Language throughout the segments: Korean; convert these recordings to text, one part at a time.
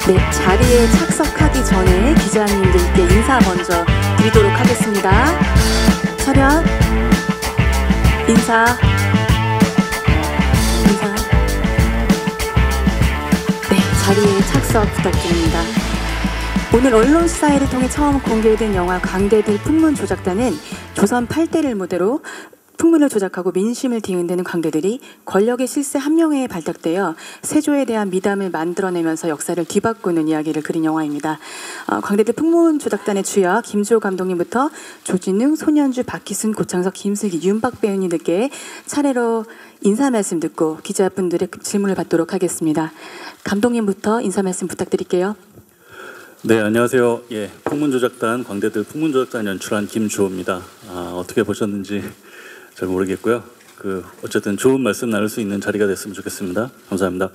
네, 자리에 착석하기 전에 기자님들께 인사 먼저 드리도록 하겠습니다. 차렷, 인사. 네, 자리에 착석 부탁드립니다. 오늘 언론 시사회를 통해 처음 공개된 영화 광대들 풍문조작단은 조선 8대를 무대로 풍문을 조작하고 민심을 뒤흔드는 광대들이 권력의 실세 함명회에 발탁되어 세조에 대한 미담을 만들어내면서 역사를 뒤바꾸는 이야기를 그린 영화입니다. 광대들 풍문조작단의 주역 김주호 감독님부터 조진웅, 손현주, 박희순, 고창석, 김슬기, 윤박 배우님들께 차례로 인사 말씀 듣고 기자분들의 질문을 받도록 하겠습니다. 감독님부터 인사 말씀 부탁드릴게요. 네, 안녕하세요. 예, 풍문조작단 광대들 풍문조작단 연출한 김주호입니다. 어떻게 보셨는지 잘 모르겠고요. 어쨌든 좋은 말씀 나눌 수 있는 자리가 됐으면 좋겠습니다. 감사합니다.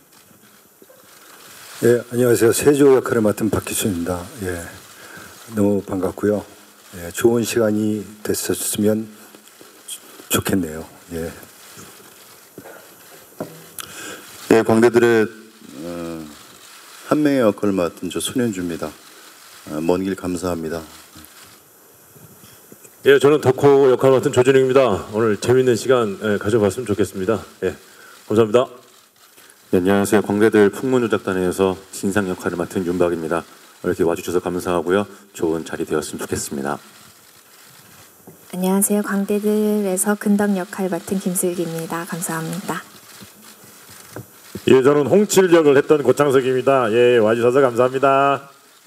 예, 안녕하세요. 세조 역할을 맡은 박희순입니다. 예, 너무 반갑고요. 예, 좋은 시간이 됐었으면 좋겠네요. 예. 예, 광대들의 한 명의 역할을 맡은 저 손현주입니다. 먼 길 감사합니다. 예, 저는 덕후 역할을 맡은 조진웅입니다. 오늘 재밌는 시간 가져봤으면 좋겠습니다. 예, 감사합니다. 네, 안녕하세요. 광대들 풍문조작단에서 진상 역할을 맡은 윤박입니다. 이렇게 와주셔서 감사하고요. 좋은 자리 되었으면 좋겠습니다. 안녕하세요. 광대들에서 근덕 역할 맡은 김슬기입니다. 감사합니다. 예, 저는 홍칠 역을 했던 고창석입니다. 예, 와주셔서 감사합니다.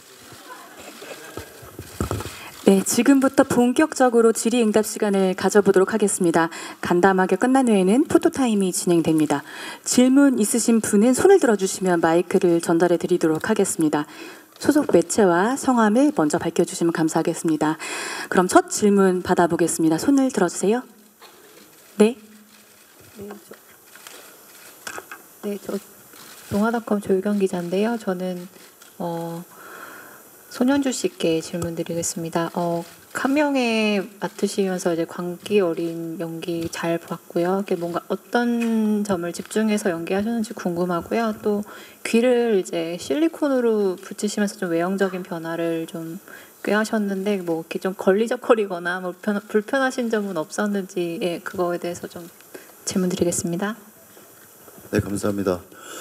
네, 지금부터 본격적으로 질의응답 시간을 가져보도록 하겠습니다. 간담회가 끝난 후에는 포토타임이 진행됩니다. 질문 있으신 분은 손을 들어주시면 마이크를 전달해 드리도록 하겠습니다. 소속 매체와 성함을 먼저 밝혀주시면 감사하겠습니다. 그럼 첫 질문 받아보겠습니다. 손을 들어주세요. 네. 네, 저 동아닷컴 조유경 기자인데요. 저는 손현주 씨께 질문드리겠습니다. 함명회 맡으시면서 이제 광기 어린 연기 잘 봤고요. 이게 뭔가 어떤 점을 집중해서 연기하셨는지 궁금하고요. 또 귀를 이제 실리콘으로 붙이시면서 좀 외형적인 변화를 좀 꽤 하셨는데 뭐 이렇게 좀 걸리적거리거나 뭐 불편하신 점은 없었는지 예, 그거에 대해서 좀 질문드리겠습니다. 네, 감사합니다.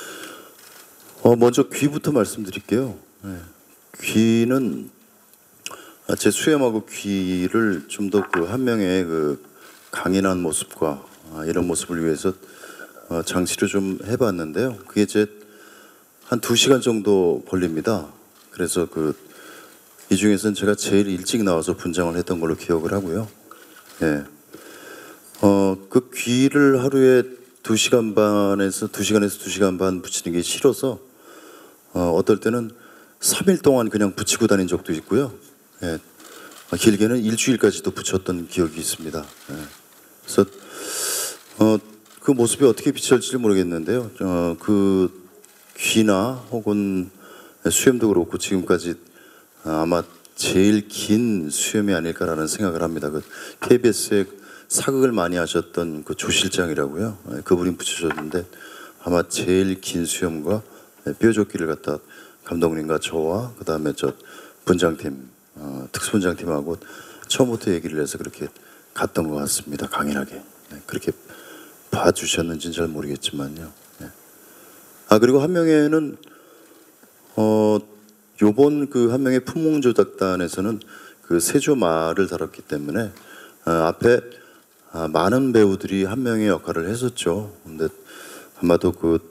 먼저 귀부터 말씀드릴게요. 네. 귀는 제 수염하고 귀를 좀 더 한 명의 강인한 모습과 이런 모습을 위해서 장치를 좀 해봤는데요. 그게 이제 한 2시간 정도 걸립니다. 그래서 이 중에서는 제가 제일 일찍 나와서 분장을 했던 걸로 기억을 하고요. 예. 그 귀를 하루에 2시간에서 2시간 반 붙이는 게 싫어서 어떨 때는 3일 동안 그냥 붙이고 다닌 적도 있고요. 예. 길게는 일주일까지도 붙였던 기억이 있습니다. 예. 그래서 그 모습이 어떻게 비춰질지 모르겠는데요. 그 귀나 혹은 수염도 그렇고 지금까지 아마 제일 긴 수염이 아닐까라는 생각을 합니다. KBS에 사극을 많이 하셨던 조 실장이라고요. 예. 그분이 붙이셨는데 아마 제일 긴 수염과 뼈조끼를 갖다 감독님과 저와 그 다음에 저 분장팀, 특수분장팀하고 처음부터 얘기를 해서 그렇게 갔던 것 같습니다. 강인하게. 네, 그렇게 봐주셨는지는 잘 모르겠지만요. 네. 그리고 한 명에는 요번 한 명의 풍문조작단에서는 세조 말을 다뤘기 때문에 앞에 많은 배우들이 한 명의 역할을 했었죠. 근데 아마도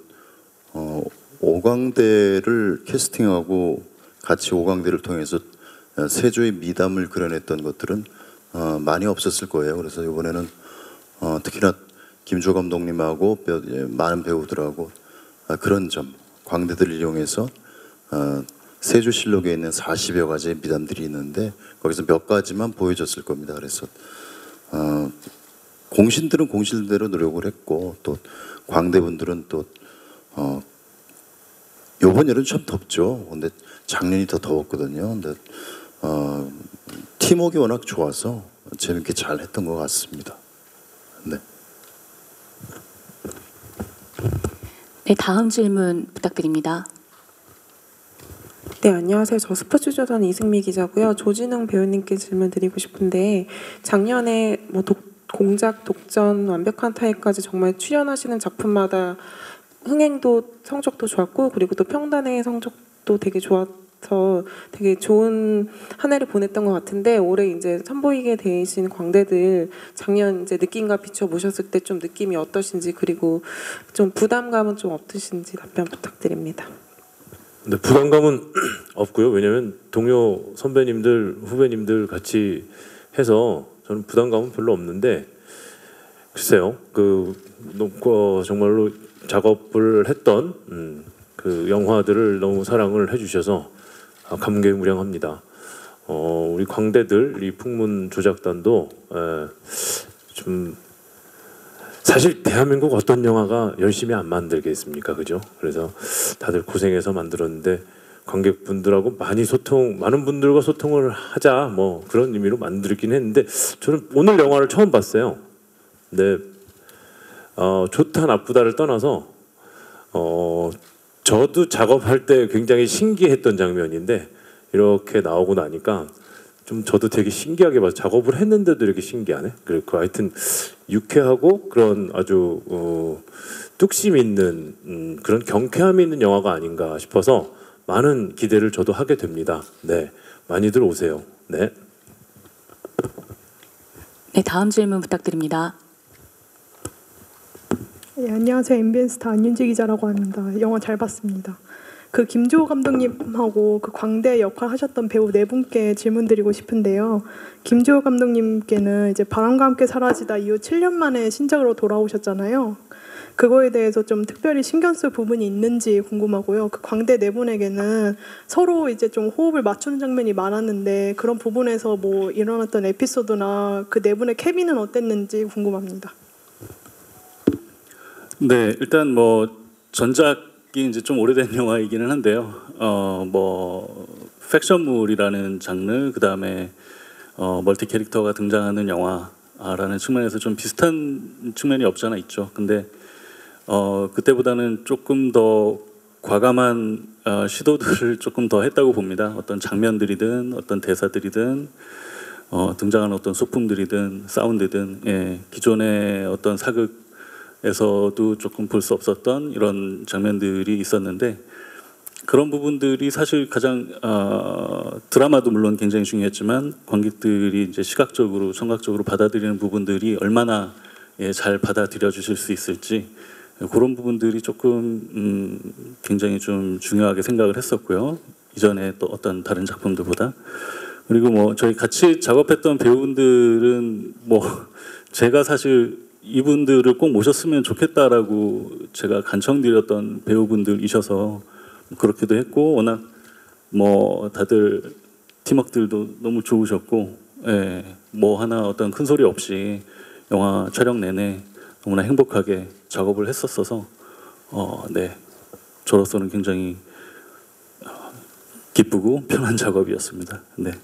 오광대를 캐스팅하고 같이 오광대를 통해서 세조의 미담을 그려냈던 것들은 많이 없었을 거예요. 그래서 이번에는 특히나 김조 감독님하고 많은 배우들하고 그런 점, 광대들을 이용해서 세조실록에 있는 40여 가지의 미담들이 있는데 거기서 몇 가지만 보여줬을 겁니다. 그래서 공신들은 공신대로 노력을 했고 또 광대분들은 또 요번 여름 참 덥죠. 근데 작년이 더 더웠거든요. 근데 팀워크가 워낙 좋아서 재밌게 잘 했던 것 같습니다. 네. 네, 다음 질문 부탁드립니다. 네, 안녕하세요. 저 스포츠조선 이승미 기자고요. 조진웅 배우님께 질문 드리고 싶은데 작년에 뭐 공작, 독전, 완벽한 타입까지 정말 출연하시는 작품마다 흥행도 성적도 좋았고 그리고 또 평단의 성적도 되게 좋아서 되게 좋은 한 해를 보냈던 것 같은데 올해 이제 선보이게 되신 광대들 작년 이제 느낌과 비춰 보셨을 때 좀 느낌이 어떠신지 그리고 좀 부담감은 좀 어떠신지 답변 부탁드립니다. 네, 부담감은 없고요. 왜냐하면 동료 선배님들, 후배님들 같이 해서 저는 부담감은 별로 없는데 글쎄요, 정말로 작업을 했던 그 영화들을 너무 사랑을 해주셔서 감개무량합니다. 우리 광대들 이 풍문 조작단도 좀 사실 대한민국 어떤 영화가 열심히 안 만들겠습니까, 그죠? 그래서 다들 고생해서 만들었는데 관객분들하고 많은 분들과 소통을 하자 뭐 그런 의미로 만들긴 했는데 저는 오늘 영화를 처음 봤어요. 근데 좋다 나쁘다를 떠나서 저도 작업할 때 굉장히 신기했던 장면인데 이렇게 나오고 나니까 좀 저도 되게 신기하게 봐서 작업을 했는데도 이렇게 신기하네. 그리고 하여튼 유쾌하고 그런 아주 뚝심 있는 그런 경쾌함이 있는 영화가 아닌가 싶어서 많은 기대를 저도 하게 됩니다. 네, 많이들 오세요. 네. 네, 다음 질문 부탁드립니다. 네, 안녕하세요. MBN스타 안윤지 기자라고 합니다. 영화 잘 봤습니다. 그 김주호 감독님하고 그 광대 역할 하셨던 배우 네 분께 질문드리고 싶은데요. 김주호 감독님께는 이제 바람과 함께 사라지다 이후 7년 만에 신작으로 돌아오셨잖아요. 그거에 대해서 좀 특별히 신경 쓸 부분이 있는지 궁금하고요. 그 광대 네 분에게는 서로 이제 좀 호흡을 맞추는 장면이 많았는데 그런 부분에서 뭐 일어났던 에피소드나 그 네 분의 케미는 어땠는지 궁금합니다. 네, 일단 뭐 전작이 이제 좀 오래된 영화이기는 한데요. 뭐 팩션물이라는 장르, 그 다음에 멀티 캐릭터가 등장하는 영화라는 측면에서 좀 비슷한 측면이 없지 않아 있죠. 근데 그때보다는 조금 더 과감한 시도들을 조금 더 했다고 봅니다. 어떤 장면들이든 어떤 대사들이든 등장하는 어떤 소품들이든 사운드든, 예, 기존의 어떤 사극에서도 조금 볼 수 없었던 이런 장면들이 있었는데 그런 부분들이 사실 가장 드라마도 물론 굉장히 중요했지만 관객들이 이제 시각적으로 청각적으로 받아들이는 부분들이 얼마나 잘 받아들여 주실 수 있을지 그런 부분들이 조금 굉장히 좀 중요하게 생각을 했었고요. 이전에 또 어떤 다른 작품들보다. 그리고 뭐 저희 같이 작업했던 배우분들은 뭐 제가 사실 이분들을 꼭 모셨으면 좋겠다라고 제가 간청드렸던 배우분들이셔서 그렇기도 했고 워낙 뭐 다들 팀워크들도 너무 좋으셨고, 예, 뭐 하나 어떤 큰 소리 없이 영화 촬영 내내 너무나 행복하게 작업을 했었어서 네, 저로서는 굉장히 기쁘고 편한 작업이었습니다. 네.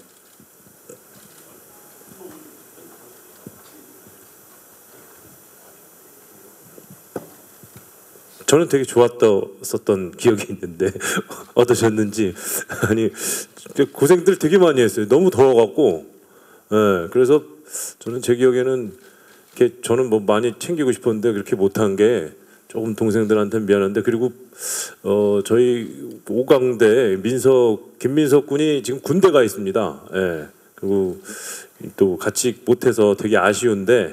저는 되게 좋았었던 기억이 있는데 어떠셨는지. 아니 고생들 되게 많이 했어요. 너무 더워갖고. 예, 그래서 저는 제 기억에는 이렇게 저는 뭐 많이 챙기고 싶었는데 그렇게 못한 게 조금 동생들한테 미안한데, 그리고 저희 오광대 김민석 군이 지금 군대 가 있습니다. 예, 그리고 또 같이 못해서 되게 아쉬운데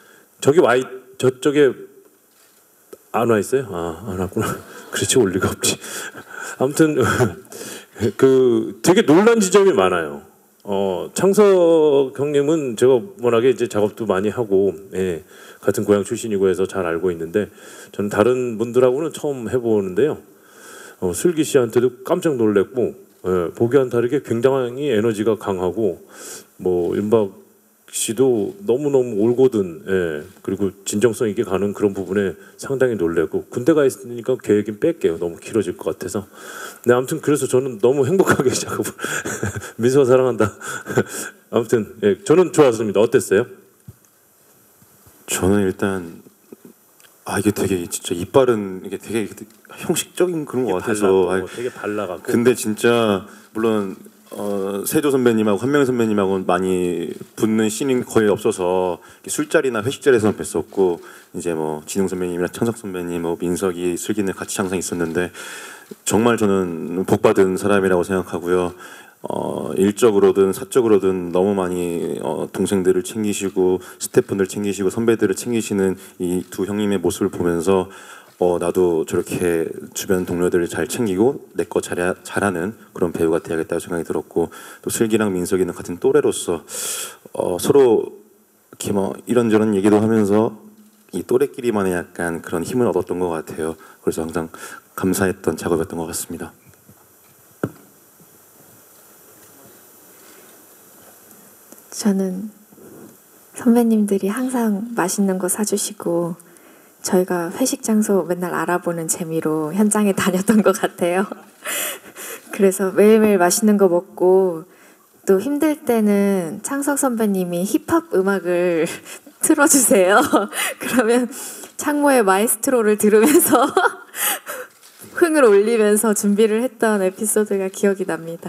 저쪽에 안 와 있어요? 안 왔구나. 그렇지, 올 리가 없지. 아무튼 그 되게 놀란 지점이 많아요. 창석 형님은 제가 워낙에 이제 작업도 많이 하고, 예, 같은 고향 출신이고 해서 잘 알고 있는데 저는 다른 분들하고는 처음 해보는데요. 슬기 씨한테도 깜짝 놀랐고, 예, 보기와는 다르게 굉장히 에너지가 강하고, 뭐 윤박 씨도 너무너무 올고든, 예, 그리고 진정성 있게 가는 그런 부분에 상당히 놀래고, 군대 가 있으니까 계획은 뺄게요. 너무 길어질 것 같아서. 네, 아무튼 그래서 저는 너무 행복하게 작업을 민수가 사랑한다. 아무튼 예, 저는 좋았습니다. 어땠어요? 저는 일단 아 이게 되게 진짜 이빨은 이게 되게 형식적인 그런 것 같아서 발라도 되게 발라갖고. 근데 진짜 물론 세조 선배님하고 한명희 선배님하고 많이 붙는 씬이 거의 없어서 술자리나 회식 자리에서만 뵀었고 이제 뭐 진웅 선배님이랑 창석 선배님, 뭐 민석이, 슬기는 같이 항상 있었는데 정말 저는 복받은 사람이라고 생각하고요. 일적으로든 사적으로든 너무 많이 동생들을 챙기시고 스태프분들 챙기시고 선배들을 챙기시는 이 두 형님의 모습을 보면서 나도 저렇게 주변 동료들을 잘 챙기고 내 거 잘하는 그런 배우가 돼야겠다고 생각이 들었고 또 슬기랑 민석이는 같은 또래로서 서로 이렇게 뭐 이런저런 얘기도 하면서 이 또래끼리만의 약간 그런 힘을 얻었던 것 같아요. 그래서 항상 감사했던 작업이었던 것 같습니다. 저는 선배님들이 항상 맛있는 거 사주시고 저희가 회식 장소 맨날 알아보는 재미로 현장에 다녔던 것 같아요. 그래서 매일매일 맛있는 거 먹고 또 힘들 때는 창석 선배님이 힙합 음악을 틀어주세요. 그러면 창모의 마에스트로를 들으면서 흥을 올리면서 준비를 했던 에피소드가 기억이 납니다.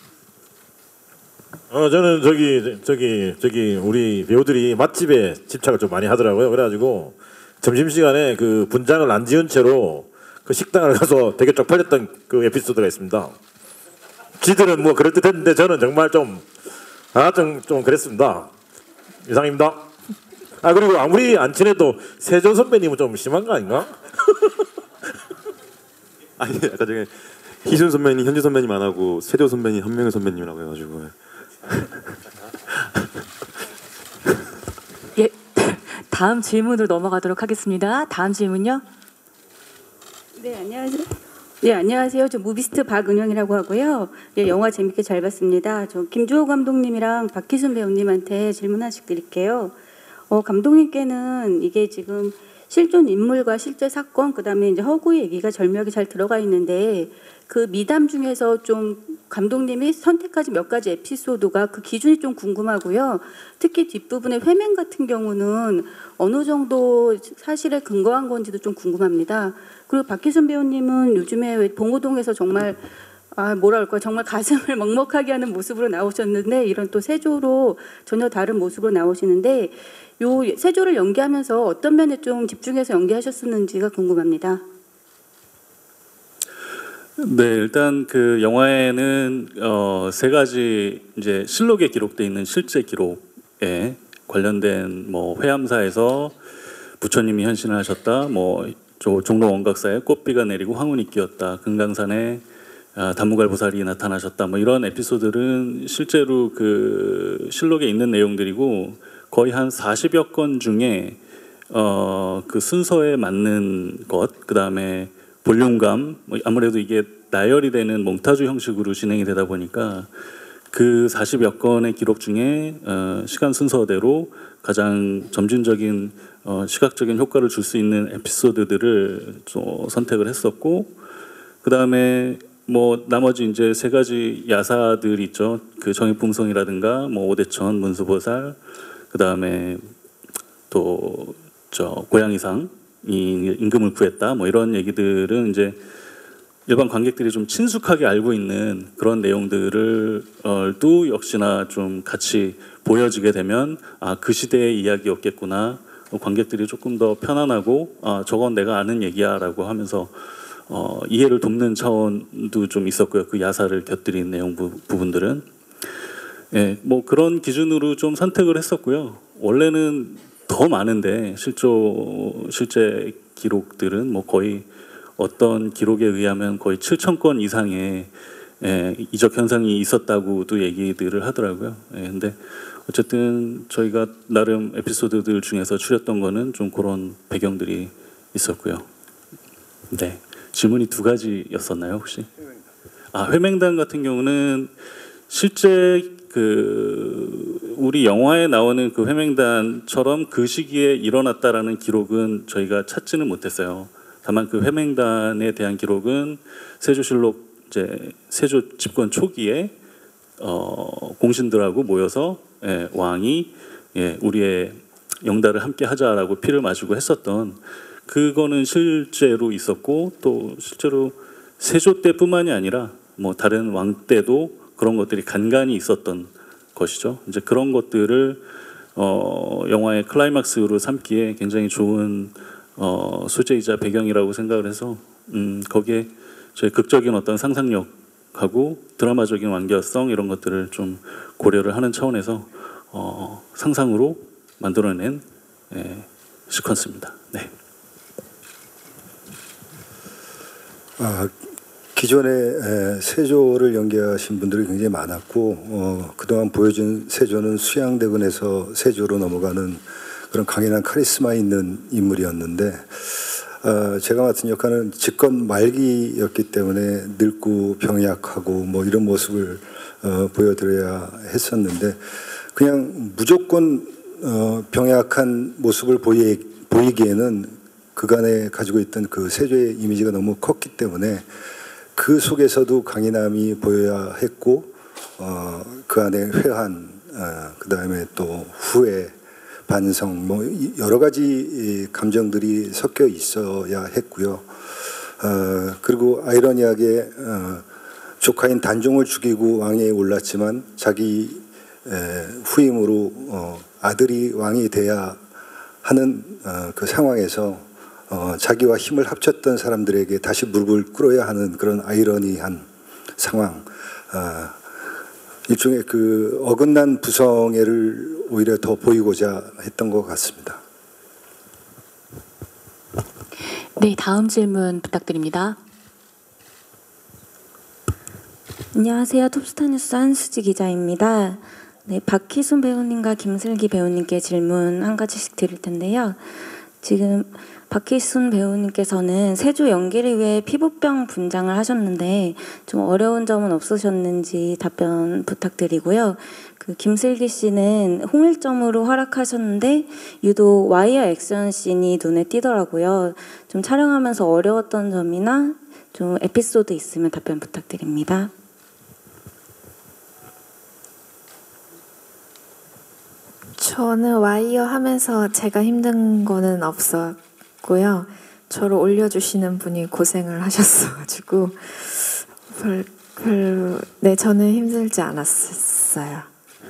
저는 저기 우리 배우들이 맛집에 집착을 좀 많이 하더라고요. 그래가지고 점심시간에 그 분장을 안 지은 채로 그 식당을 가서 되게 쪽팔렸던 그 에피소드가 있습니다. 지들은 뭐 그럴 듯 했는데 저는 정말 좀 그랬습니다. 이상입니다. 그리고 아무리 안 친해도 세조 선배님은 좀 심한 거 아닌가? 아니 아까 전에 희순 선배님, 현주 선배님 안 하고 세조 선배님, 한명희 선배님이라고 해가지고. 예, 다음 질문으로 넘어가도록 하겠습니다. 다음 질문요. 네, 안녕하세요. 네, 안녕하세요. 저 무비스트 박은영이라고 하고요. 예, 영화 재밌게 잘 봤습니다. 저 김주호 감독님이랑 박희순 배우님한테 질문 하나씩 드릴게요. 감독님께는 이게 지금 실존 인물과 실제 사건, 그다음에 이제 허구 얘기가 절묘하게 잘 들어가 있는데 그 미담 중에서 좀 감독님이 선택하신 몇 가지 에피소드가 그 기준이 좀 궁금하고요. 특히 뒷부분의 회맹 같은 경우는 어느 정도 사실에 근거한 건지도 좀 궁금합니다. 그리고 박희순 배우님은 요즘에 왜 봉오동에서 정말 정말 가슴을 먹먹하게 하는 모습으로 나오셨는데 이런 또 세조로 전혀 다른 모습으로 나오시는데 요 세조를 연기하면서 어떤 면에 좀 집중해서 연기하셨었는지가 궁금합니다. 네, 일단 그 영화에는 세 가지 이제 실록에 기록돼 있는 실제 기록에 관련된 뭐 회암사에서 부처님이 현신을 하셨다, 뭐 종로 원각사에 꽃비가 내리고 황혼이 끼었다, 금강산에 단무갈보살이 나타나셨다, 뭐 이런 에피소드들은 실제로 그 실록에 있는 내용들이고 거의 한 40여 건 중에 그 순서에 맞는 것, 그 다음에 볼륨감, 아무래도 이게 나열이 되는 몽타주 형식으로 진행이 되다 보니까 그 40여 건의 기록 중에 시간 순서대로 가장 점진적인 시각적인 효과를 줄 수 있는 에피소드들을 선택을 했었고, 그 다음에 뭐 나머지 이제 세 가지 야사들 있죠. 그 정의풍성이라든가 뭐 오대천, 문수보살, 그 다음에 또 고양이상이 임금을 구했다, 뭐 이런 얘기들은 이제 일반 관객들이 좀 친숙하게 알고 있는 그런 내용들을 또 역시나 좀 같이 보여지게 되면 그 시대의 이야기였겠구나, 관객들이 조금 더 편안하고 저건 내가 아는 얘기야라고 하면서 이해를 돕는 차원도 좀 있었고요. 그 야사를 곁들인 내용 부분들은 뭐 그런 기준으로 좀 선택을 했었고요. 원래는 더 많은데 실제 기록들은 뭐 거의 어떤 기록에 의하면 거의 7,000건 이상의 이적 현상이 있었다고도 얘기들을 하더라고요. 근데 어쨌든 저희가 나름 에피소드들 중에서 추렸던 거는 좀 그런 배경들이 있었고요. 네, 질문이 두 가지였었나요 혹시? 회맹단 같은 경우는 실제 그 우리 영화에 나오는 그 회맹단처럼 그 시기에 일어났다라는 기록은 저희가 찾지는 못했어요. 다만 그 회맹단에 대한 기록은 세조실록 이제 세조 집권 초기에 공신들하고 모여서 왕이 우리의 영달을 함께 하자라고 피를 마시고 했었던 그거는 실제로 있었고 또 실제로 세조 때뿐만이 아니라 뭐 다른 왕 때도 그런 것들이 간간히 있었던 것이죠. 이제 그런 것들을 영화의 클라이막스로 삼기에 굉장히 좋은 소재이자 배경이라고 생각을 해서 거기에 저희 극적인 어떤 상상력하고 드라마적인 완결성 이런 것들을 좀 고려를 하는 차원에서 상상으로 만들어낸 시퀀스입니다. 네. 기존에 세조를 연기하신 분들이 굉장히 많았고 그동안 보여준 세조는 수양대군에서 세조로 넘어가는 그런 강인한 카리스마 있는 인물이었는데 제가 맡은 역할은 집권 말기였기 때문에 늙고 병약하고 뭐 이런 모습을 보여드려야 했었는데 그냥 무조건 병약한 모습을 보이기에는 그간에 가지고 있던 그 세조의 이미지가 너무 컸기 때문에 그 속에서도 강인함이 보여야 했고 그 안에 회한 그 다음에 또 후회 반성 뭐 여러 가지 감정들이 섞여 있어야 했고요. 그리고 아이러니하게 조카인 단종을 죽이고 왕위에 올랐지만 자기 후임으로 아들이 왕이 돼야 하는 그 상황에서 자기와 힘을 합쳤던 사람들에게 다시 무릎을 꿇어야 하는 그런 아이러니한 상황, 일종의 그 어긋난 부성애를 오히려 더 보이고자 했던 것 같습니다. 네, 다음 질문 부탁드립니다. 안녕하세요. 톱스타뉴스 한수지 기자입니다. 네, 박희순 배우님과 김슬기 배우님께 질문 한 가지씩 드릴 텐데요. 지금 박희순 배우님께서는 세조 연기를 위해 피부병 분장을 하셨는데 좀 어려운 점은 없으셨는지 답변 부탁드리고요. 그 김슬기 씨는 홍일점으로 활약하셨는데 유독 와이어 액션 씬이 눈에 띄더라고요. 좀 촬영하면서 어려웠던 점이나 좀 에피소드 있으면 답변 부탁드립니다. 저는 와이어 하면서 제가 힘든 거는 없었고요. 저를 올려주시는 분이 고생을 하셨어가지고 네, 저는 힘들지 않았어요.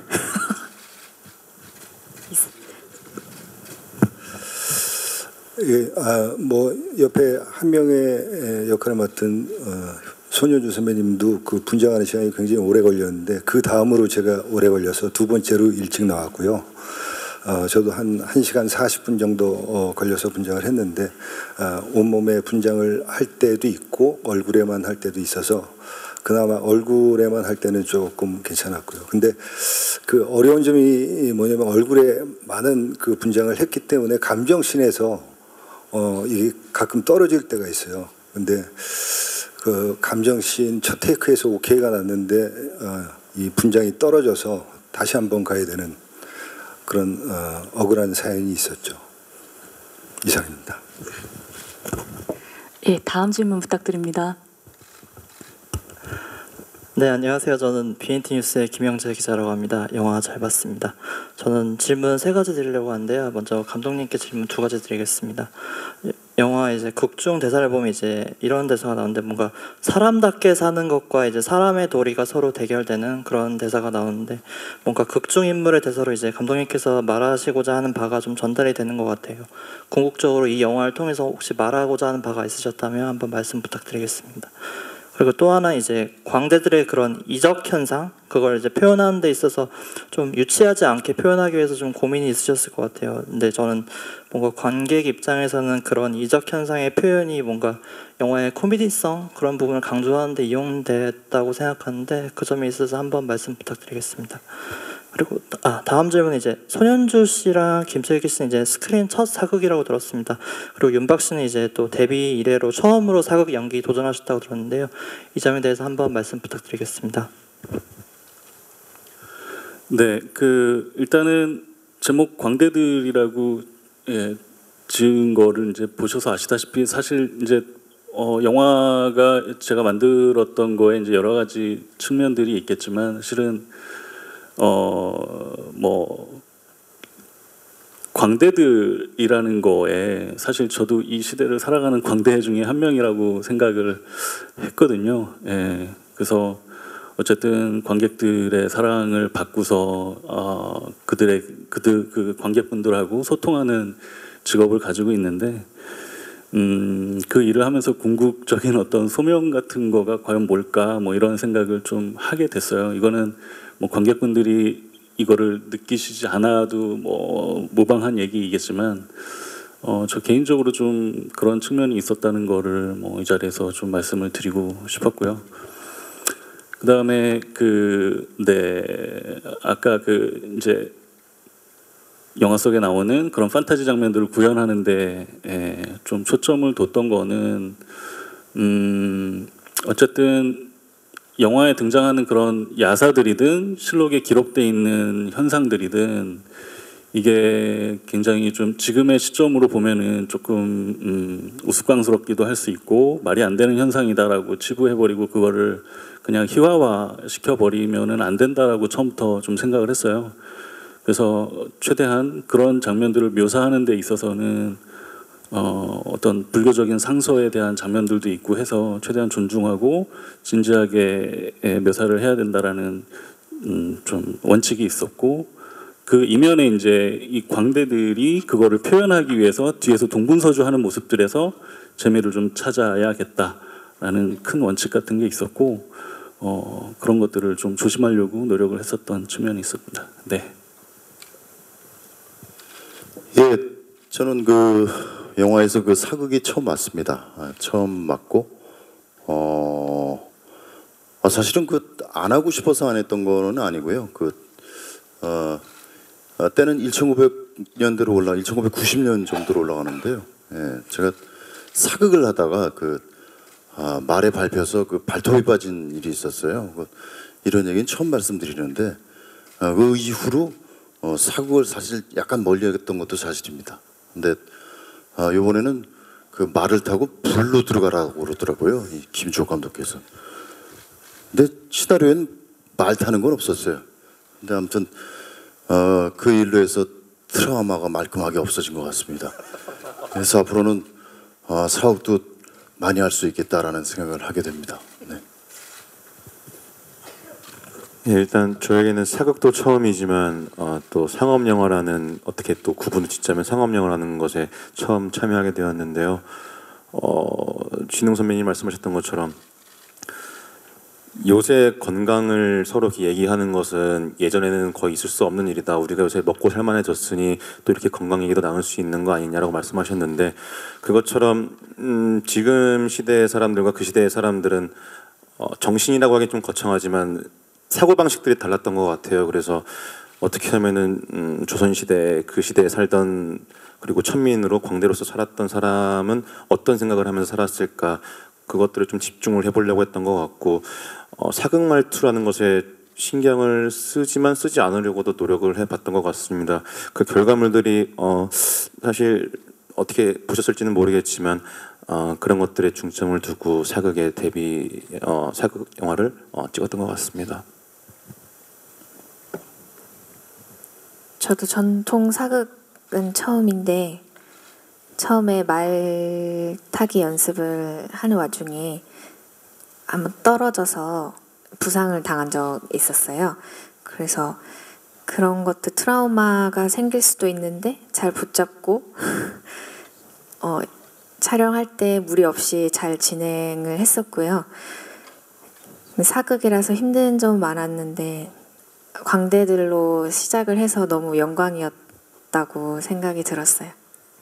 예, 뭐 옆에 한 명의 역할을 맡은 손현주 선배님도 그 분장하는 시간이 굉장히 오래 걸렸는데 그 다음으로 제가 오래 걸려서 두 번째로 일찍 나왔고요. 저도 한 1시간 40분 정도 걸려서 분장을 했는데 온몸에 분장을 할 때도 있고 얼굴에만 할 때도 있어서 그나마 얼굴에만 할 때는 조금 괜찮았고요. 근데 그 어려운 점이 뭐냐면 얼굴에 많은 그 분장을 했기 때문에 감정씬에서 이게 가끔 떨어질 때가 있어요. 근데 그 감정씬 첫 테이크에서 오케이가 났는데 이 분장이 떨어져서 다시 한번 가야 되는 그런 억울한 사연이 있었죠. 이상입니다. 예, 다음 질문 부탁드립니다. 네, 안녕하세요. 저는 BNT 뉴스의 김영재 기자라고 합니다. 영화 잘 봤습니다. 저는 질문 3가지 드리려고 하는데요. 먼저 감독님께 질문 2가지 드리겠습니다. 영화 이제 극중 대사를 보면 이제 이런 대사가 나오는데 뭔가 사람답게 사는 것과 이제 사람의 도리가 서로 대결되는 그런 대사가 나오는데 뭔가 극중 인물의 대사로 이제 감독님께서 말하시고자 하는 바가 좀 전달이 되는 것 같아요. 궁극적으로 이 영화를 통해서 혹시 말하고자 하는 바가 있으셨다면 한번 말씀 부탁드리겠습니다. 그리고 또 하나 이제 광대들의 그런 이적 현상 그걸 이제 표현하는 데 있어서 좀 유치하지 않게 표현하기 위해서 좀 고민이 있으셨을 것 같아요. 근데 저는 뭔가 관객 입장에서는 그런 이적 현상의 표현이 뭔가 영화의 코미디성 그런 부분을 강조하는 데 이용됐다고 생각하는데 그 점에 있어서 한번 말씀 부탁드리겠습니다. 그리고 다음 질문은 이제 손현주 씨랑 김슬기 씨는 이제 스크린 첫 사극이라고 들었습니다. 그리고 윤박 씨는 이제 또 데뷔 이래로 처음으로 사극 연기 도전하셨다고 들었는데요. 이 점에 대해서 한번 말씀 부탁드리겠습니다. 네, 그 일단은 제목 광대들이라고 지은 거를 이제 보셔서 아시다시피 사실 이제 영화가 제가 만들었던 거에 이제 여러 가지 측면들이 있겠지만 실은 뭐 광대들이라는 거에 사실 저도 이 시대를 살아가는 광대 중에 한 명이라고 생각을 했거든요. 예, 그래서 어쨌든 관객들의 사랑을 받고서 그 관객분들하고 소통하는 직업을 가지고 있는데 그 일을 하면서 궁극적인 어떤 소명 같은 거가 과연 뭘까 뭐 이런 생각을 좀 하게 됐어요. 이거는 뭐 관객분들이 이거를 느끼시지 않아도 뭐 무방한 얘기이겠지만 저 개인적으로 좀 그런 측면이 있었다는 거를 뭐 이 자리에서 좀 말씀을 드리고 싶었고요. 그다음에 아까 이제 영화 속에 나오는 그런 판타지 장면들을 구현하는데 좀 초점을 뒀던 거는 어쨌든 영화에 등장하는 그런 야사들이든 실록에 기록돼 있는 현상들이든 이게 굉장히 좀 지금의 시점으로 보면은 조금 우스꽝스럽기도 할 수 있고 말이 안 되는 현상이다라고 치부해버리고 그거를 그냥 희화화 시켜버리면은 안 된다라고 처음부터 좀 생각을 했어요. 그래서 최대한 그런 장면들을 묘사하는 데 있어서는 어떤 불교적인 상서에 대한 장면들도 있고 해서 최대한 존중하고 진지하게 묘사를 해야 된다라는 좀 원칙이 있었고 그 이면에 이제 이 광대들이 그거를 표현하기 위해서 뒤에서 동분서주하는 모습들에서 재미를 좀 찾아야겠다라는 큰 원칙 같은 게 있었고 그런 것들을 좀 조심하려고 노력을 했었던 측면이 있습니다. 네. 예, 저는 그 영화에서 그 사극이 처음 맞습니다. 처음 맞고 사실은 안 하고 싶어서 안 했던 거는 아니고요. 때는 1900년대로 1990년 정도로 올라가는데요. 예, 제가 사극을 하다가 말에 밟혀서 발톱이 빠진 일이 있었어요. 이런 얘기는 처음 말씀드리는데 그 이후로 사극을 사실 약간 멀리했던 것도 사실입니다. 근데 이번에는 그 말을 타고 불로 들어가라고 그러더라고요. 이 김주호 감독께서. 근데 시나리오엔 말 타는 건 없었어요. 근데 아무튼 그 일로 해서 트라우마가 말끔하게 없어진 것 같습니다. 그래서 앞으로는 사극도 많이 할 수 있겠다라는 생각을 하게 됩니다. 네. 예, 일단 저에게는 사극도 처음이지만 또 상업 영화라는 어떻게 또 구분을 짓자면 상업 영화라는 것에 처음 참여하게 되었는데요. 진웅 선배님 말씀하셨던 것처럼 요새 건강을 서로 이렇게 얘기하는 것은 예전에는 거의 있을 수 없는 일이다. 우리가 요새 먹고 살만해졌으니 또 이렇게 건강 얘기도 나눌 수 있는 거 아니냐라고 말씀하셨는데 그것처럼 지금 시대의 사람들과 그 시대의 사람들은 정신이라고 하기 좀 거창하지만 사고방식들이 달랐던 것 같아요. 그래서 어떻게 하면은 조선시대 그 시대에 살던 그리고 천민으로 광대로서 살았던 사람은 어떤 생각을 하면서 살았을까 그것들을 좀 집중을 해보려고 했던 것 같고 사극 말투라는 것에 신경을 쓰지만 쓰지 않으려고도 노력을 해봤던 것 같습니다. 그 결과물들이 사실 어떻게 보셨을지는 모르겠지만 그런 것들에 중점을 두고 사극의 사극 영화를 찍었던 것 같습니다. 저도 전통 사극은 처음인데 처음에 말 타기 연습을 하는 와중에 한번 떨어져서 부상을 당한 적 있었어요. 그래서 그런 것도 트라우마가 생길 수도 있는데 잘 붙잡고 촬영할 때 무리 없이 잘 진행을 했었고요. 사극이라서 힘든 점은 많았는데 광대들로 시작을 해서 너무 영광이었다고 생각이 들었어요.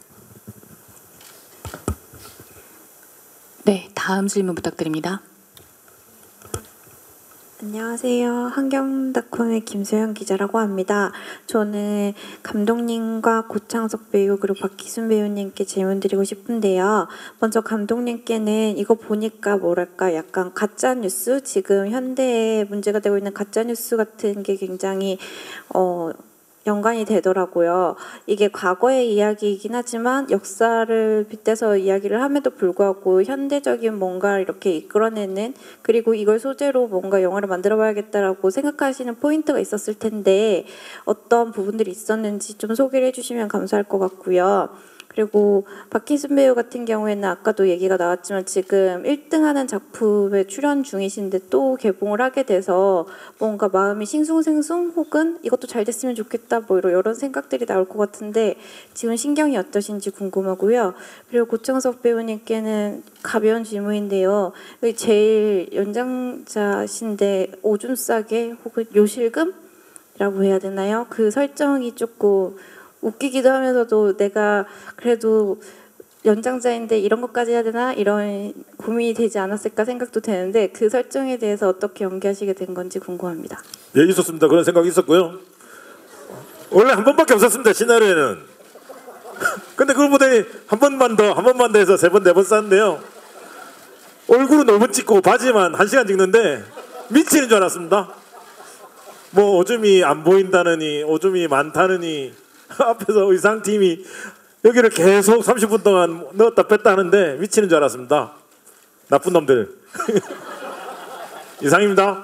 네, 다음 질문 부탁드립니다. 안녕하세요. 한경닷컴의 김소영 기자라고 합니다. 저는 감독님과 고창석 배우 그리고 박희순 배우님께 질문 드리고 싶은데요. 먼저 감독님께는 이거 보니까 뭐랄까 약간 가짜뉴스, 지금 현대에 문제가 되고 있는 가짜뉴스 같은 게 굉장히 연관이 되더라고요. 이게 과거의 이야기이긴 하지만 역사를 빗대서 이야기를 함에도 불구하고 현대적인 뭔가 이렇게 이끌어내는, 그리고 이걸 소재로 뭔가 영화를 만들어봐야겠다라고 생각하시는 포인트가 있었을 텐데 어떤 부분들이 있었는지 좀 소개를 해주시면 감사할 것 같고요. 그리고 박희순 배우 같은 경우에는 아까도 얘기가 나왔지만 지금 1등하는 작품에 출연 중이신데 또 개봉을 하게 돼서 뭔가 마음이 싱숭생숭 혹은 이것도 잘 됐으면 좋겠다 뭐 이런 생각들이 나올 것 같은데 지금 신경이 어떠신지 궁금하고요. 그리고 고창석 배우님께는 가벼운 질문인데요. 제일 연장자신데 오줌 싸게 혹은 요실금이라고 해야 되나요? 그 설정이 조금 웃기기도 하면서도 내가 그래도 연장자인데 이런 것까지 해야 되나 이런 고민이 되지 않았을까 생각도 되는데 그 설정에 대해서 어떻게 연기하시게 된 건지 궁금합니다. 예, 있었습니다. 그런 생각이 있었고요. 원래 한 번밖에 없었습니다. 시나리오에는. 근데 그걸 보더니 한 번만 더 해서 3번, 4번 쌌는데요. 얼굴은 너무 찍고 바지만 1시간 찍는데 미치는 줄 알았습니다. 뭐 오줌이 안 보인다느니 오줌이 많다느니 앞에서 의상팀이 여기를 계속 30분 동안 넣었다 뺐다 하는데 미치는 줄 알았습니다. 나쁜 놈들. 이상입니다.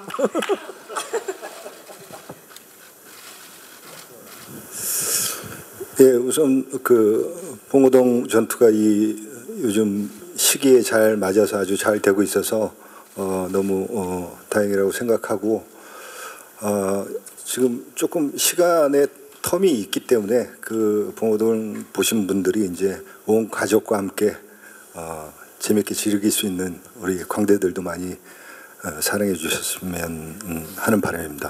예, 우선 그 봉오동 전투가 이 요즘 시기에 잘 맞아서 아주 잘 되고 있어서 너무 다행이라고 생각하고 지금 조금 시간의 텀이 있기 때문에 그 봉오동 보신 분들이 이제 온 가족과 함께 재밌게 즐길 수 있는 우리 광대들도 많이 사랑해 주셨으면 하는 바람입니다.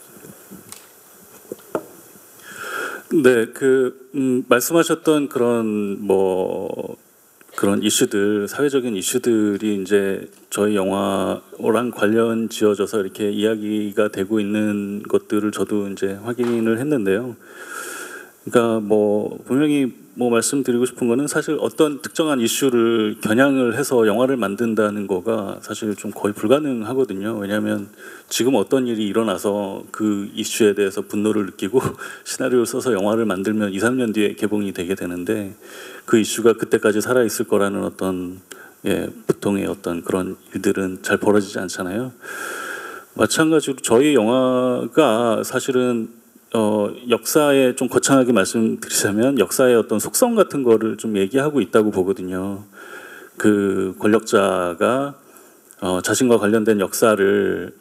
네, 말씀하셨던 그런 그런 이슈들, 사회적인 이슈들이 이제 저희 영화랑 관련 지어져서 이렇게 이야기가 되고 있는 것들을 저도 이제 확인을 했는데요. 그러니까 분명히 말씀드리고 싶은 거는 사실 어떤 특정한 이슈를 겨냥을 해서 영화를 만든다는 거가 사실 좀 거의 불가능하거든요. 왜냐하면 지금 어떤 일이 일어나서 그 이슈에 대해서 분노를 느끼고 시나리오를 써서 영화를 만들면 2, 3년 뒤에 개봉이 되게 되는데 그 이슈가 그때까지 살아있을 거라는 어떤 보통의 어떤 그런 일들은 잘 벌어지지 않잖아요. 마찬가지로 저희 영화가 사실은 역사에 좀 거창하게 말씀드리자면 역사의 어떤 속성 같은 거를 좀 얘기하고 있다고 보거든요. 그 권력자가 자신과 관련된 역사를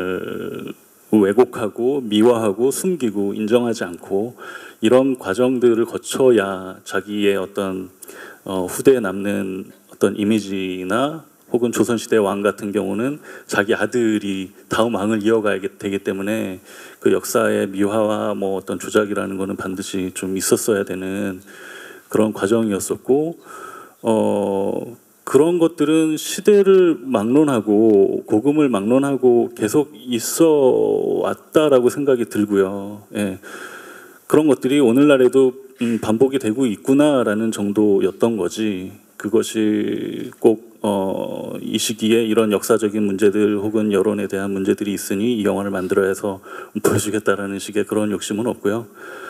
왜곡하고 미화하고 숨기고 인정하지 않고 이런 과정들을 거쳐야 자기의 어떤 후대에 남는 어떤 이미지나 혹은 조선시대 왕 같은 경우는 자기 아들이 다음 왕을 이어가야 되기 때문에 그 역사의 미화와 어떤 조작이라는 거는 반드시 좀 있었어야 되는 그런 과정이었었고 그런 것들은 시대를 막론하고 고금을 막론하고 계속 있어 왔다라고 생각이 들고요. 예. 그런 것들이 오늘날에도 반복이 되고 있구나라는 정도였던 거지 그것이 꼭 이 시기에 이런 역사적인 문제들 혹은 여론에 대한 문제들이 있으니 이 영화를 만들어야 해서 보여주겠다라는 식의 그런 욕심은 없고요.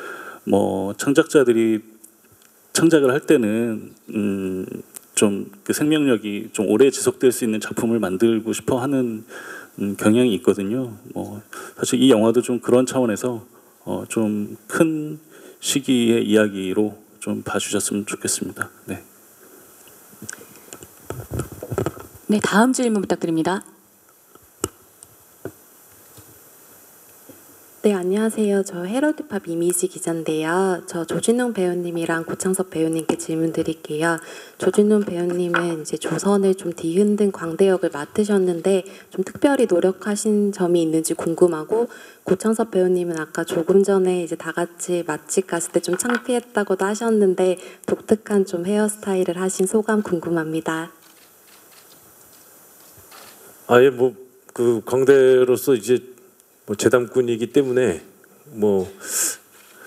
창작자들이 창작을 할 때는 좀 그 생명력이 좀 오래 지속될 수 있는 작품을 만들고 싶어 하는 경향이 있거든요. 사실 이 영화도 좀 그런 차원에서 좀 큰 시기의 이야기로 좀 봐주셨으면 좋겠습니다. 네. 네, 다음 질문 부탁드립니다. 네, 안녕하세요. 저 헤럴드팝 이미지 기자인데요. 저 조진웅 배우님이랑 고창석 배우님께 질문 드릴게요. 조진웅 배우님은 이제 조선을 좀 뒤흔든 광대 역을 맡으셨는데 좀 특별히 노력하신 점이 있는지 궁금하고 고창석 배우님은 아까 조금 전에 이제 다 같이 맛집 갔을 때 좀 창피했다고도 하셨는데 독특한 좀 헤어스타일을 하신 소감 궁금합니다. 아예 그 광대로서 이제 재담꾼이기 때문에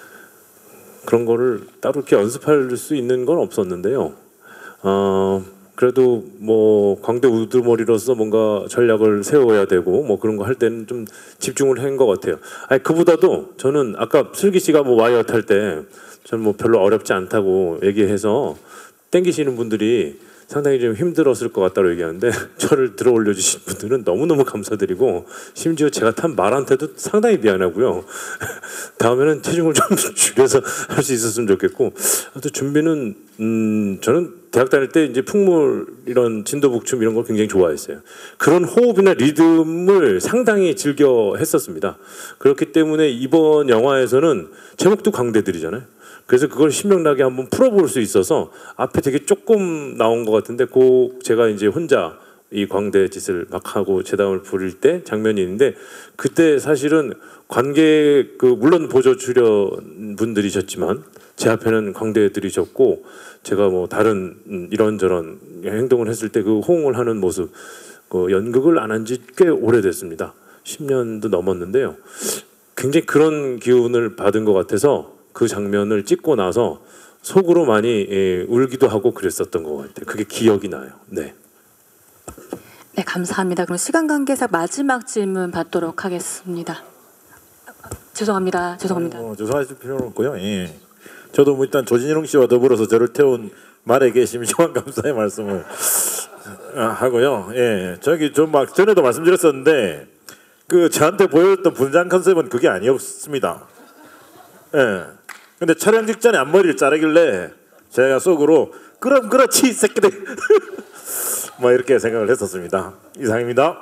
그런 거를 따로 이렇게 연습할 수 있는 건 없었는데요. 그래도 뭐 광대 우두머리로서 뭔가 전략을 세워야 되고 뭐 그런 거 할 때는 좀 집중을 한 것 같아요. 아니 그보다도 저는 아까 슬기 씨가 뭐 와이어 탈 때 저는 뭐 별로 어렵지 않다고 얘기해서 땡기시는 분들이 상당히 좀 힘들었을 것 같다고 얘기하는데 저를 들어 올려주신 분들은 너무너무 감사드리고 심지어 제가 탄 말한테도 상당히 미안하고요. 다음에는 체중을 좀 줄여서 할 수 있었으면 좋겠고 아무튼 준비는 저는 대학 다닐 때 이제 풍물 이런 진도북춤 이런 걸 굉장히 좋아했어요. 그런 호흡이나 리듬을 상당히 즐겨 했었습니다. 그렇기 때문에 이번 영화에서는 제목도 광대들이잖아요. 그래서 그걸 신명나게 한번 풀어볼 수 있어서 앞에 되게 조금 나온 것 같은데 꼭 제가 이제 혼자 이 광대 짓을 막 하고 제담을 부릴 때 장면이 있는데 그때 사실은 관객 물론 보조 출연 분들이셨지만 제 앞에는 광대들이셨고 제가 뭐 다른 이런저런 행동을 했을 때 그 호응을 하는 모습 연극을 안 한 지 꽤 오래됐습니다. 10년도 넘었는데요. 굉장히 그런 기운을 받은 것 같아서 그 장면을 찍고 나서 속으로 많이 울기도 하고 그랬었던 것 같아요. 그게 기억이 나요. 네. 네, 감사합니다. 그럼 시간 관계상 마지막 질문 받도록 하겠습니다. 죄송합니다. 죄송하실 필요는 없고요. 예. 저도 뭐 일단 조진용 씨와 더불어서 저를 태운 말에게 심심한 감사의 말씀을 하고요. 예, 저기 좀 막 전에도 말씀드렸었는데 그 저한테 보여줬던 분장 컨셉은 그게 아니었습니다. 예. 근데 촬영 직전에 앞머리를 자르길래 제가 속으로 그럼 그렇지 이 새끼들 뭐 이렇게 생각을 했었습니다. 이상입니다.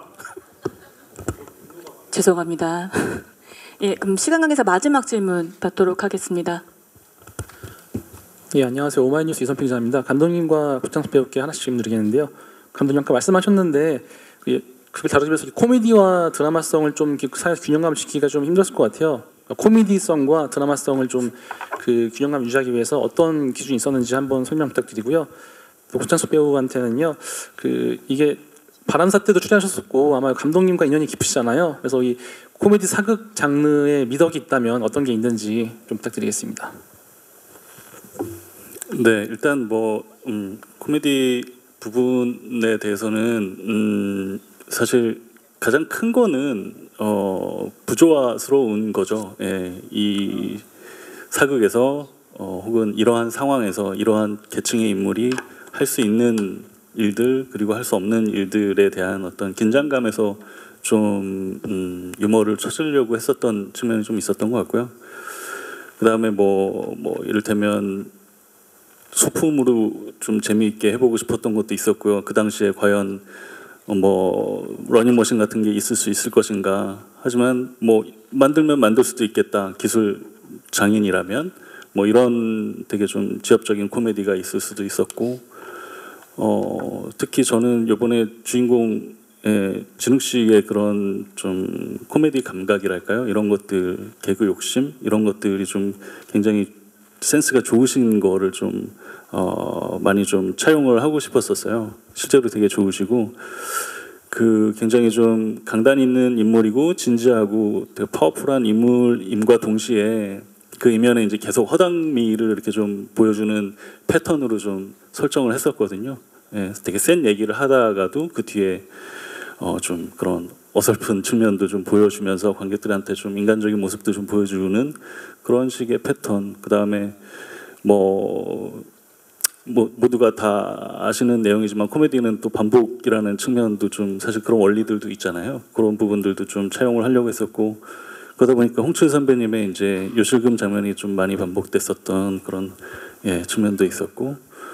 죄송합니다. 예, 그럼 시간 관계상 마지막 질문 받도록 하겠습니다. 예, 안녕하세요. 오마이뉴스 이선필 기자입니다. 감독님과 고창석 배우께 하나씩 질문 드리겠는데요. 감독님 아까 말씀하셨는데 그걸 다루면서 코미디와 드라마성을 좀 사회 균형감을 지키기가 좀 힘들었을 것 같아요. 코미디성과 드라마성을 좀 그 균형감 유지하기 위해서 어떤 기준이 있었는지 한번 설명 부탁드리고요. 또 고창석 배우한테는요, 이게 바람사 때도 출연하셨었고 아마 감독님과 인연이 깊으시잖아요. 그래서 이 코미디 사극 장르에 미덕이 있다면 어떤 게 있는지 좀 부탁드리겠습니다. 네, 일단 뭐 코미디 부분에 대해서는 사실 가장 큰 거는 부조화스러운 거죠. 예, 이 사극에서 혹은 이러한 상황에서 이러한 계층의 인물이 할 수 있는 일들 그리고 할 수 없는 일들에 대한 어떤 긴장감에서 좀 유머를 찾으려고 했었던 측면이 좀 있었던 것 같고요. 그 다음에 뭐 이를테면 소품으로 좀 재미있게 해보고 싶었던 것도 있었고요. 그 당시에 과연 뭐 러닝머신 같은 게 있을 수 있을 것인가. 하지만 뭐 만들면 만들 수도 있겠다. 기술 장인이라면 뭐 이런 되게 좀 지엽적인 코미디가 있을 수도 있었고 특히 저는 이번에 주인공의 진욱 씨의 그런 좀 코미디 감각이랄까요? 이런 것들 개그 욕심 이런 것들이 좀 굉장히 센스가 좋으신 거를 좀 많이 좀 차용을 하고 싶었었어요. 실제로 되게 좋으시고 굉장히 좀 강단 있는 인물이고 진지하고 되게 파워풀한 인물임과 동시에 그 이면에 이제 계속 허당미를 이렇게 좀 보여주는 패턴으로 좀 설정을 했었거든요. 예, 되게 센 얘기를 하다가도 그 뒤에 좀 그런 어설픈 측면도 좀 보여주면서 관객들한테 좀 인간적인 모습도 좀 보여주는 그런 식의 패턴. 그 다음에 뭐 모두가 다 아시는 내용이지만 코미디는 또 반복이라는 측면도 좀 사실 그런 원리들도 있잖아요. 그런 부분들도 좀 차용을 하려고 했었고 그러다 보니까 홍철 선배님의 이제 요실금 장면이 좀 많이 반복됐었던 그런 측면도 있었고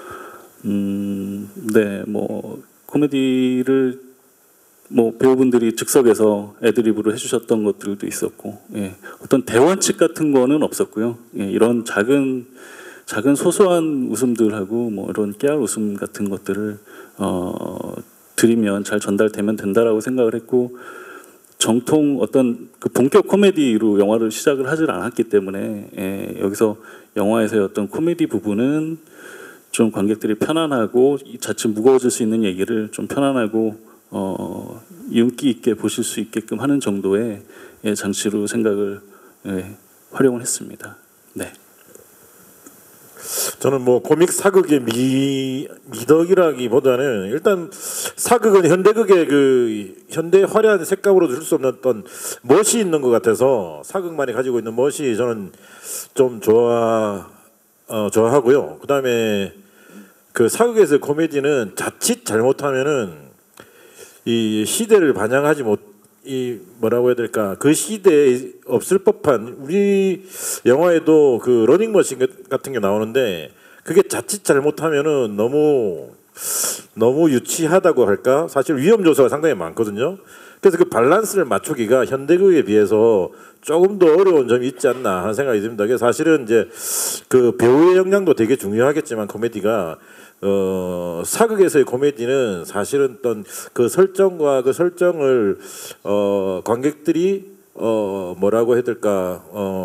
네, 뭐 코미디를 뭐 배우분들이 즉석에서 애드립으로 해주셨던 것들도 있었고 어떤 대원칙 같은 거는 없었고요. 이런 작은 소소한 웃음들하고 뭐 이런 깨알 웃음 같은 것들을 드리면 잘 전달되면 된다라고 생각을 했고 정통 어떤 그 본격 코미디로 영화를 시작을 하질 않았기 때문에 여기서 영화에서의 어떤 코미디 부분은 좀 관객들이 편안하고 자칫 무거워질 수 있는 얘기를 좀 편안하고 윤기 있게 보실 수 있게끔 하는 정도의 장치로 생각을 활용을 했습니다. 네. 저는 뭐 코믹 사극의 미덕이라기보다는 일단 사극은 현대극의 그 현대 화려한 색감으로 줄 수 없는 어떤 멋이 있는 것 같아서 사극만이 가지고 있는 멋이 저는 좀 좋아하고요. 그다음에 그 사극에서 코미디는 자칫 잘못하면은 이 시대를 반영하지 이 뭐라고 해야 될까, 그 시대에 없을 법한, 우리 영화에도 그 러닝머신 같은 게 나오는데 그게 자칫 잘못하면은 너무 유치하다고 할까, 사실 위험 요소가 상당히 많거든요. 그래서 그 밸런스를 맞추기가 현대극에 비해서 조금 더 어려운 점이 있지 않나 하는 생각이 듭니다. 그래서 사실은 이제 그 배우의 역량도 되게 중요하겠지만 코미디가 사극에서의 코미디는 사실은 어떤 그 설정과 그 설정을 관객들이 뭐라고 해야 될까,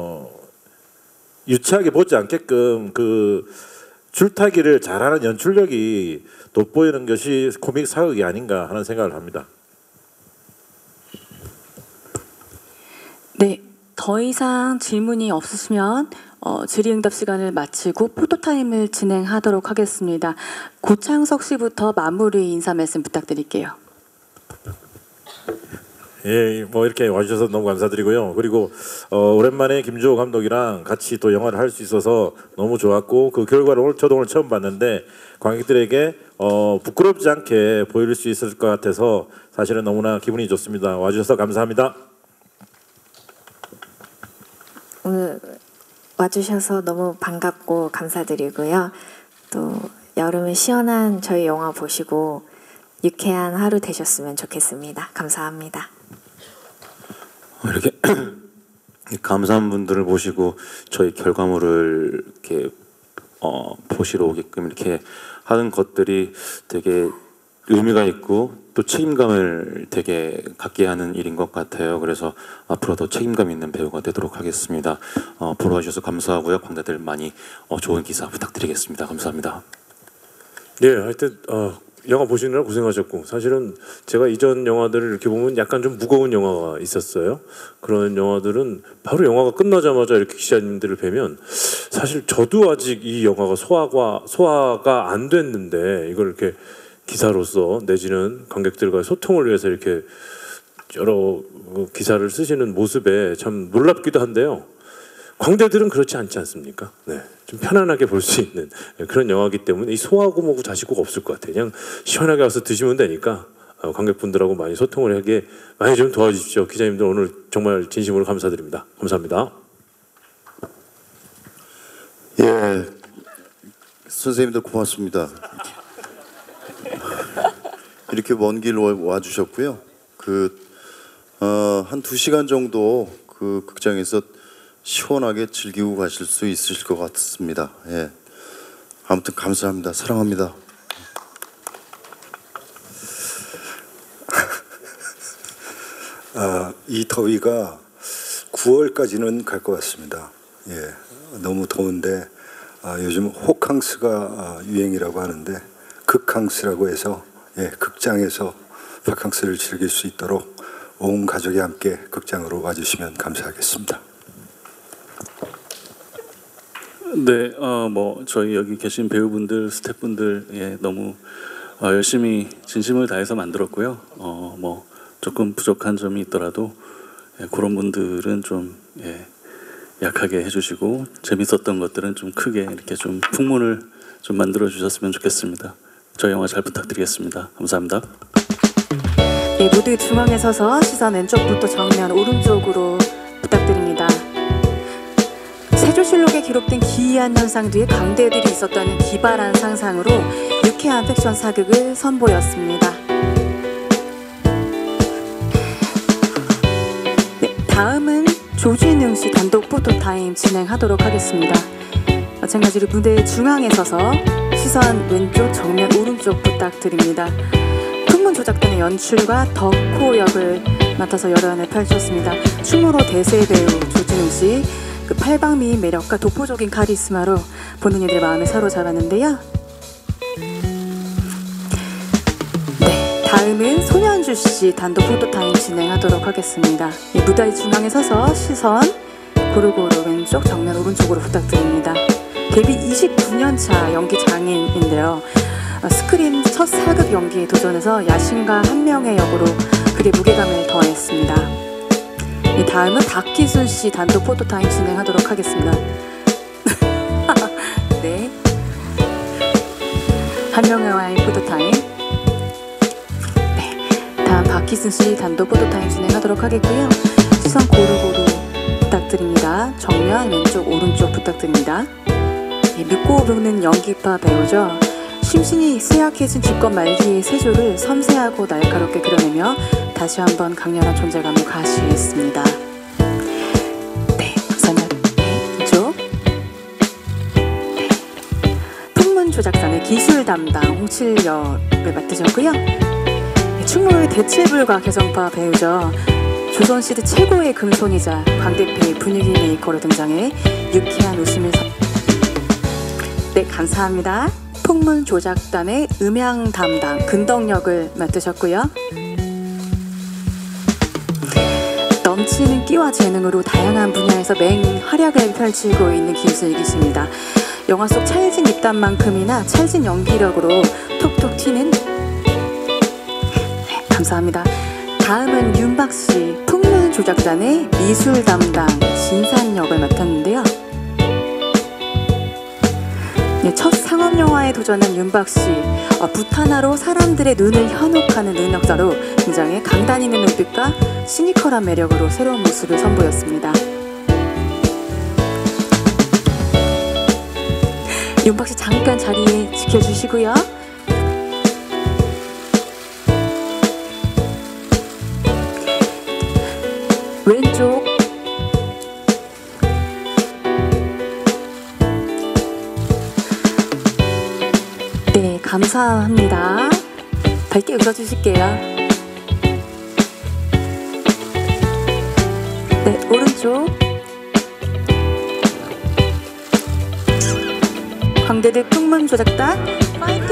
유치하게 보지 않게끔 그 줄타기를 잘하는 연출력이 돋보이는 것이 코믹 사극이 아닌가 하는 생각을 합니다. 네, 더 이상 질문이 없으시면 질의응답 시간을 마치고 포토타임을 진행하도록 하겠습니다. 고창석 씨부터 마무리 인사 말씀 부탁드릴게요. 예, 뭐 이렇게 와주셔서 너무 감사드리고요. 그리고 오랜만에 김주호 감독이랑 같이 또 영화를 할 수 있어서 너무 좋았고, 그 결과를 저도 오늘 처음 봤는데 관객들에게 부끄럽지 않게 보일 수 있을 것 같아서 사실은 너무나 기분이 좋습니다. 와주셔서 감사합니다. 오늘 와주셔서 너무 반갑고 감사드리고요. 또 여름에 시원한 저희 영화 보시고 유쾌한 하루 되셨으면 좋겠습니다. 감사합니다. 이렇게 감사한 분들을 모시고 저희 결과물을 이렇게 보시러 오게끔 이렇게 하는 것들이 되게 의미가 있고 또 책임감을 되게 갖게 하는 일인 것 같아요. 그래서 앞으로도 책임감 있는 배우가 되도록 하겠습니다. 보러 와주셔서 감사하고요. 관객들 많이 좋은 기사 부탁드리겠습니다. 감사합니다. 네, 하여튼 영화 보시느라 고생하셨고, 사실은 제가 이전 영화들을 이렇게 보면 약간 좀 무거운 영화가 있었어요. 그런 영화들은 바로 영화가 끝나자마자 이렇게 기자님들을 뵈면 사실 저도 아직 이 영화가 소화가 안 됐는데 이걸 이렇게 기사로서 내지는 관객들과의 소통을 위해서 이렇게 여러 기사를 쓰시는 모습에 참 놀랍기도 한데요. 광대들은 그렇지 않지 않습니까? 네, 좀 편안하게 볼 수 있는 그런 영화이기 때문에 이 소하고 뭐고 자시고가 없을 것 같아요. 그냥 시원하게 와서 드시면 되니까 관객분들하고 많이 소통을 하게 많이 좀 도와주십시오. 기자님들 오늘 정말 진심으로 감사드립니다. 감사합니다. 예, 선생님들 고맙습니다. 이렇게 먼 길 와주셨고요. 한 2시간 정도 그 극장에서 시원하게 즐기고 가실 수 있으실 것 같습니다. 예. 아무튼 감사합니다. 사랑합니다. 이 더위가 9월까지는 갈 것 같습니다. 예. 너무 더운데 요즘 호캉스가 유행이라고 하는데 극캉스라고 해서 극장에서 바캉스를 즐길 수 있도록 온 가족이 함께 극장으로 와주시면 감사하겠습니다. 네, 뭐 저희 여기 계신 배우분들, 스태프분들 너무 열심히 진심을 다해서 만들었고요. 뭐 조금 부족한 점이 있더라도 그런 분들은 좀 약하게 해주시고 재밌었던 것들은 좀 크게 이렇게 좀 풍문을 좀 만들어 주셨으면 좋겠습니다. 저희 영화 잘 부탁드리겠습니다. 감사합니다. 네, 무대 중앙에 서서 시선 왼쪽부터 정면 오른쪽으로 부탁드립니다. 세조실록에 기록된 기이한 현상 뒤에 광대들이 있었다는 기발한 상상으로 유쾌한 팩션 사극을 선보였습니다. 네, 다음은 조진웅 씨 단독 포토타임 진행하도록 하겠습니다. 마찬가지로 무대 중앙에 서서 시선 왼쪽, 정면 오른쪽 부탁드립니다. 풍문 조작단의 연출과 덕호 역을 맡아서 열연을 펼쳤습니다. 춤으로 대세 배우 조진웅 씨, 그 팔방미인 매력과 독보적인 카리스마로 보는 이들의 마음을 사로잡았는데요. 네, 다음은 손현주 씨 단독 포토타임 진행하도록 하겠습니다. 네, 무대 중앙에 서서 시선 고루고루 왼쪽, 정면 오른쪽으로 부탁드립니다. 데뷔 29년 차 연기 장인인데요. 스크린 첫 사극 연기에 도전해서 야신가 한 명의 역으로 극의 무게감을 더했습니다. 다음은 박희순 씨 단독 포토타임 진행하도록 하겠습니다. 네, 한 명의 포토타임. 네, 다음 박희순 씨 단독 포토타임 진행하도록 하겠고요. 시선 고루고루 부탁드립니다. 정면 왼쪽 오른쪽 부탁드립니다. 네, 믿고 부르는 연기파 배우죠. 심신이 쇠약해진 집권 말기의 세조를 섬세하고 날카롭게 그려내며 다시 한번 강렬한 존재감을 가시했습니다. 네, 감사합니다. 네, 이쪽. 네. 풍문 조작단의 기술 담당 홍칠역을 맡으셨고요. 네, 충무로의 대체불가 개성파 배우죠. 조선시대 최고의 금손이자 관객회의 분위기 메이커로 등장해 유쾌한 웃음을 네, 감사합니다. 풍문 조작단의 음향 담당 근덕역을 맡으셨고요. 넘치는 끼와 재능으로 다양한 분야에서 맹활약을 펼치고 있는 김슬기 씨입니다. 영화 속 찰진 입담만큼이나 찰진 연기력으로 톡톡 튀는 네, 감사합니다. 다음은 윤박 씨, 풍문 조작단의 미술 담당 진산 역을 맡았는데요. 네, 첫 상업 영화에 도전한 윤박 씨, 붓 하나로 사람들의 눈을 현혹하는 능력자로 등장해 강단 있는 눈빛과 시니컬한 매력으로 새로운 모습을 선보였습니다. 윤박 씨 잠깐 자리에 지켜주시고요. 왼쪽. 네, 감사합니다. 밝게 웃어주실게요. 네, 오른쪽. 광대들 풍문 조작단 파이팅!